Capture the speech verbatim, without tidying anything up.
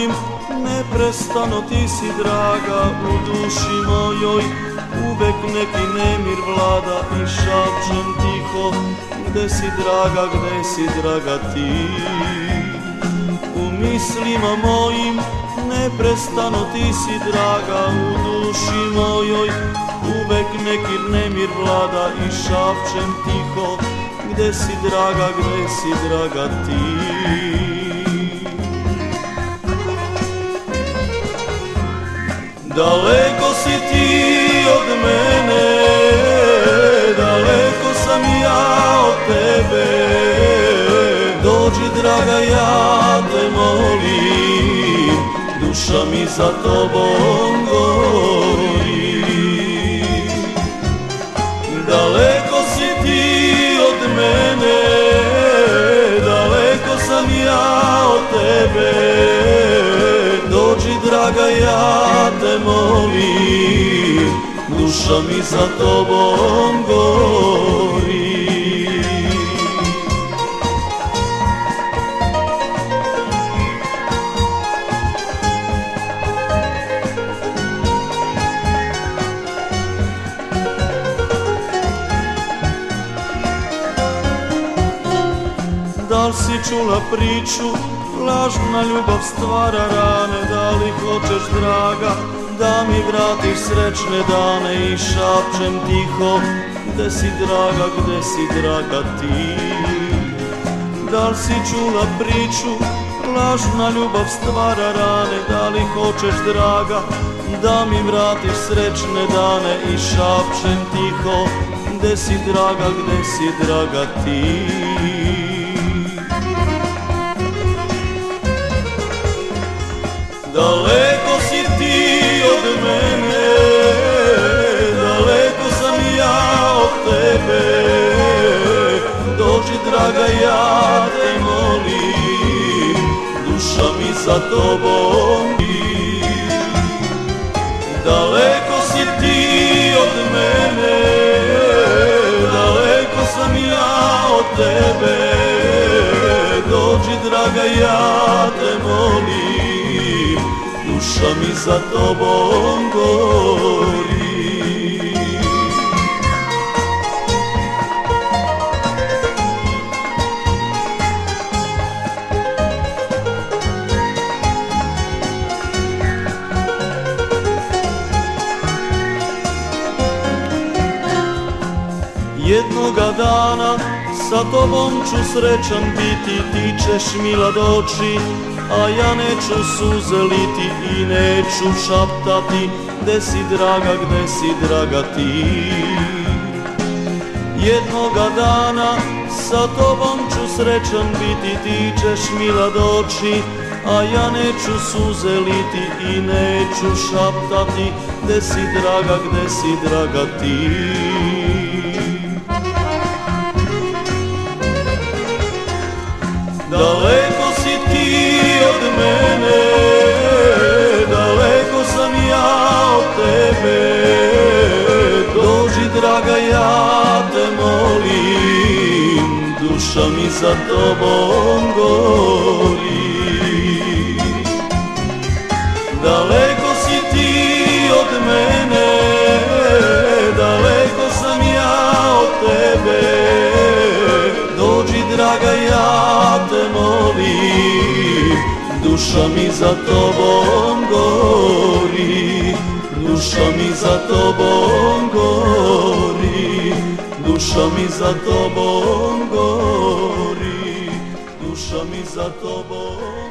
mojim, neprestano ti si draga u duši mojoj. Uvek neki nemir vlada i šapčem tiho, gde si draga, gde si draga ti. U mislima mojim, neprestano ti si draga u duši mojoj. Uvek neki nemir vlada i šapčem tiho, gde si draga, gde si draga ti. Daleko si ti od mene, daleko sam ja od tebe. Dođi draga, ja te molim, duša mi za tobom gori. Daleko si ti od mene, daleko sam ja od tebe. Dođi draga, ja te molim, duša mi za tobom gori. Da li si čula priču, lažna ljubav stvara rane? Da li hoćeš draga, da mi vratiš srećne dane? I šapčem tiho, gde si draga, gde si draga ti. Da li si čula priču, lažna ljubav stvara rane? Da li hoćeš draga, da mi vratiš srećne dane? I šapčem tiho, gde si draga, gde si draga ti. Daleko si ti od mene, daleko sam ja od tebe. Dođi draga, ja te molim, duša mi za tobom gori. Daleko si ti od mene, daleko sam ja od tebe. Dođi draga, ja te molim, duša mi za tobom gori. Jednoga dana sa tobom ću srećan biti, ti ćeš mila doći, a ja neću suze liti i neću šaptati, gde si draga, gde si draga ti. Jednoga dana sa tobom ću srećan biti, ti ćeš mila doći, a ja neću suze liti i neću šaptati, gde si draga, gde si draga ti. Daleko si ti od mene, daleko sam ja od tebe. Dođi draga, ja te molim, duša mi za tobom gori. Daleko si ti od mene, daleko sam ja od tebe. Dođi draga, ja te molim, duša mi za tobom gori. Duša mi za tobom gori, duša mi za tobom gori, duša mi za tobom